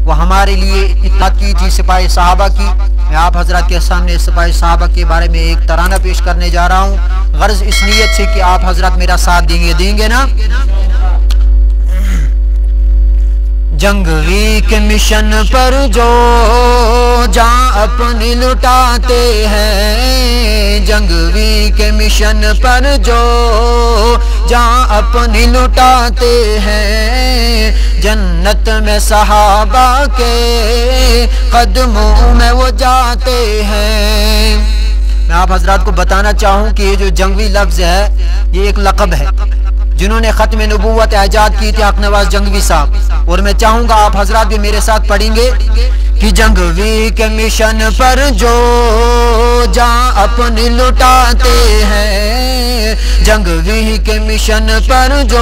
وہ ہمارے لیے اطلاع کی تھی سپاہی صحابہ کی۔ میں آپ حضرات کے سامنے سپاہی صحابہ کے بارے میں ایک ترانہ پیش کرنے جا رہا ہوں، غرض اس نیت سے کہ آپ حضرات میرا ساتھ دیں گے نا۔ جنگوی کے مشن پر جو جان اپنی لٹاتے ہیں، جنگوی کے مشن پر جو جان اپنی لٹاتے ہیں، جنت میں صحابہ کے قدموں میں وہ جاتے ہیں۔ میں آپ حضرات کو بتانا چاہوں کہ یہ جو جنگوی لفظ ہے یہ ایک لقب ہے۔ جنہوں نے ختم نبوت ایجاد کی تھی حق نواز جنگوی صاحب، اور میں چاہوں گا آپ حضرات بھی میرے ساتھ پڑھیں گے کہ جنگوی کے مشن پر جو جان اپنی لٹاتے ہیں، جنگوی کے مشن پر جو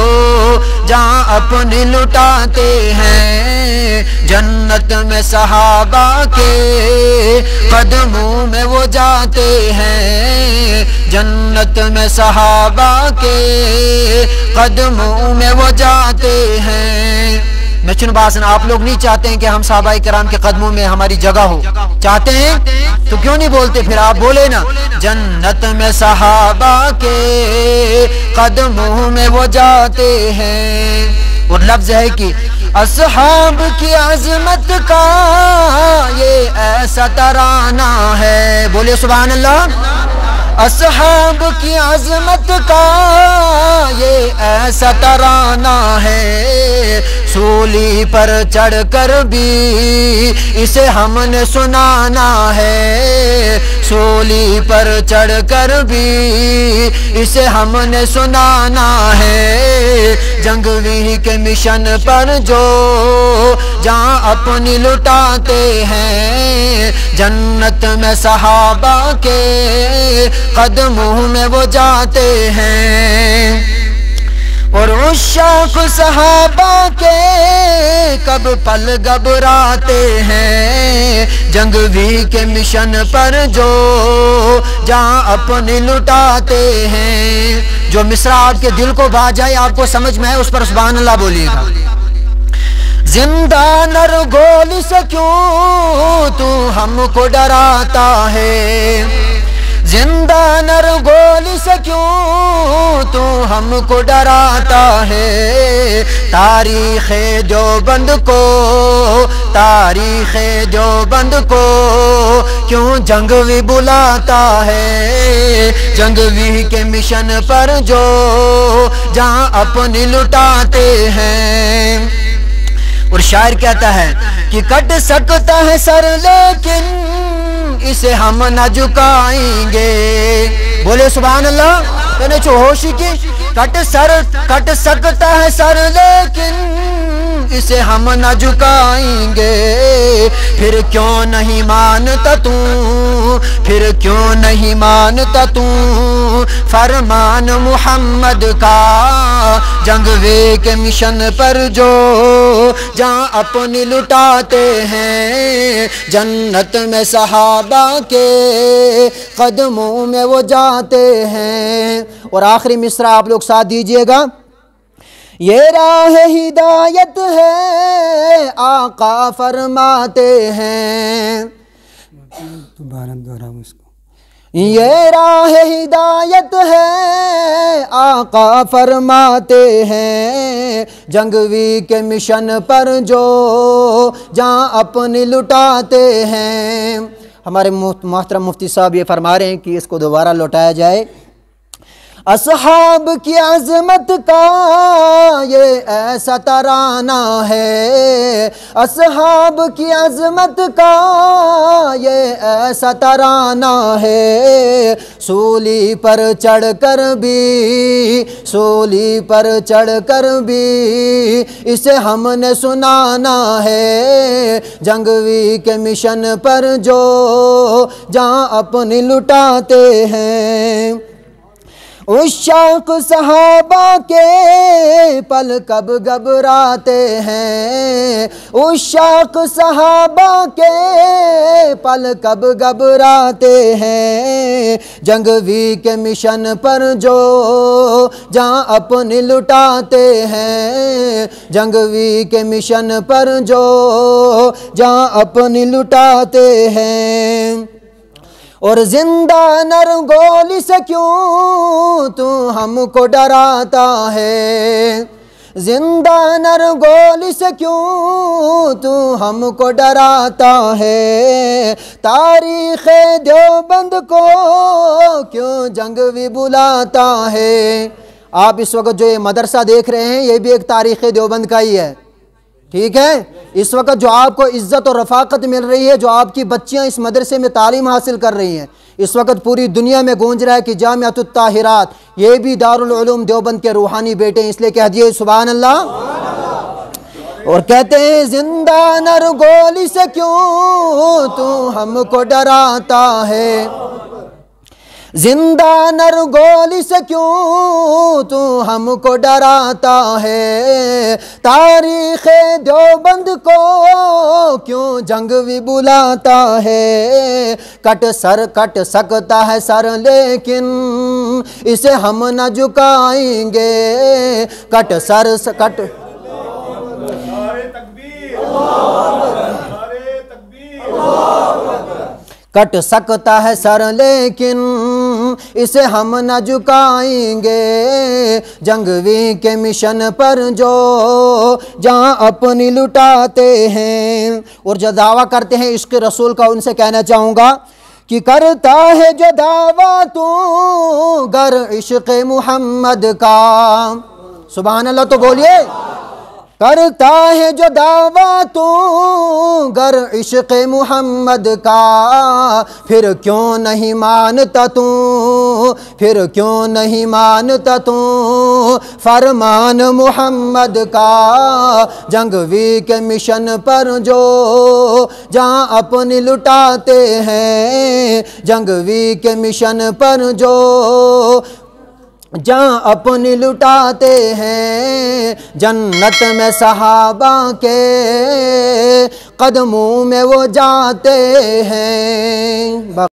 جان اپنی لٹاتے ہیں، جنت میں صحابہ کے قدموں میں وہ جاتے ہیں، جنت میں صحابہ کے قدموں میں وہ جاتے ہیں۔ میں چن باسن آپ لوگ نہیں چاہتے ہیں کہ ہم صحابہ کرام کے قدموں میں ہماری جگہ ہو؟ چاہتے ہیں تو کیوں نہیں بولتے؟ پھر آپ بولے نا، جنت میں صحابہ کے قدموں میں وہ جاتے ہیں۔ اور لفظ ہے کہ اصحاب کی عظمت کا یہ ایسا ترانہ ہے، بولے سبحان اللہ۔ اصحاب کی عظمت کا یہ ایسا ترانہ ہے، سولی پر چڑھ کر بھی اسے ہم نے سنانا ہے، سولی پر چڑھ کر بھی اسے ہم نے سنانا ہے، جنگوی کے مشن پر جو جان اپنی لٹاتے ہیں، جنت میں صحابہ کے قدموں میں وہ جاتے ہیں۔ اور عشاق صحابہ کے کب پل گھبراتے ہیں، جنگوی کے مشن پر جو جان اپنی لٹاتے ہیں۔ جو مصرع آپ کے دل کو بھا جائے، آپ کو سمجھ میں ہے، اس پر سبحان اللہ بولیے گا۔ زندہ نرگول سے کیوں تو ہم کو ڈراتا ہے، زندہ نرگول سے کیوں تو ہم کو ڈراتا ہے، تاریخ دیوبند کو، تاریخ دیوبند کو کیوں جنگوی بلاتا ہے، جنگوی کے مشن پر جو جان اپنی لٹاتے ہیں۔ اور شاعر کہتا ہے کہ کٹ سکتا ہے سر لیکن اسے ہم نہ جھکائیں گے، بولے سبحان اللہ۔ یعنی جو ہوشی کی کٹ سکتا ہے سر لیکن اسے ہم نہ جھکائیں گے، پھر کیوں نہیں مانتا تو، پھر کیوں نہیں مانتا تو فرمان محمد کا، جنگوی کے مشن پر جو جان اپنی لٹاتے ہیں، جنت میں صحابہ کے قدموں میں وہ جاتے ہیں۔ اور آخری مصرع آپ لوگ ساتھ دیجئے گا، یہ راہ ہدایت ہے آقا فرماتے ہیں، یہ راہ ہدایت ہے آقا فرماتے ہیں، جنگوی کے مشن پر جو جان اپنی لٹاتے ہیں۔ ہمارے محترم مفتی صاحب یہ فرما رہے ہیں کہ اس کو دوبارہ لوٹایا جائے۔ اصحاب کی عظمت کا یہ ایسا ترانہ ہے، اصحاب کی عظمت کا یہ ایسا ترانہ ہے، سولی پر چڑھ کر بھی، سولی پر چڑھ کر بھی اسے ہم نے سنانا ہے، جنگوی کے مشن پر جو جان اپنی لٹاتے ہیں۔ عشاق صحابہ کے پل کب گھبراتے ہیں، عشاق صحابہ کے پل کب گھبراتے ہیں، جنگوی کے مشن پر جو جان اپنی لٹاتے ہیں، جنگوی کے مشن پر جو جان اپنی لٹاتے ہیں۔ اور زندہ نرگولی سے کیوں تو ہم کو ڈراتا ہے، زندہ نرگولی سے کیوں تو ہم کو ڈراتا ہے، تاریخ دیوبند کو کیوں جنگوی بلاتا ہے۔ آپ اس وقت جو یہ مدرسہ دیکھ رہے ہیں یہ بھی ایک تاریخ دیوبند کا ہی ہے، ٹھیک ہے۔ اس وقت جو آپ کو عزت اور رفاقت مل رہی ہے، جو آپ کی بچیاں اس مدرسے میں تعلیم حاصل کر رہی ہیں، اس وقت پوری دنیا میں گونج رہا ہے کہ جامعۃ الطاہرات یہ بھی دارالعلوم دیوبند کے روحانی بیٹے ہیں، اس لیے کہہ دیے سبحان اللہ۔ اور کہتے ہیں زندہ نرگولی سے کیوں تو ہم کو ڈراتا ہے، زندہ نرگولی سے کیوں تو ہم کو ڈراتا ہے، تاریخ دیوبند کو کیوں جنگوی بلاتا ہے، کٹ سکتا ہے سر لیکن اسے ہم نہ جھکائیں گے، کٹ سکتا ہے سر لیکن اسے ہم نہ جھکائیں گے، جنگوی کے مشن پر جو جان اپنی لٹاتے ہیں۔ اور جو دعویٰ کرتے ہیں عشق رسول کا ان سے کہنا چاہوں گا کہ کرتا ہے جو دعویٰ تو گر عشق محمد کا، سبحان اللہ تو بولیے، کرتا ہے جو دعویٰ تو گر عشق محمد کا، پھر کیوں نہیں مانتا تو، پھر کیوں نہیں مانتا تو فرمان محمد کا، جنگوی کے مشن پر جو جان اپنی لٹاتے ہیں، جنگوی کے مشن پر جو جان اپنی لٹاتے ہیں، جنت میں صحابہ کے قدموں میں وہ جاتے ہیں۔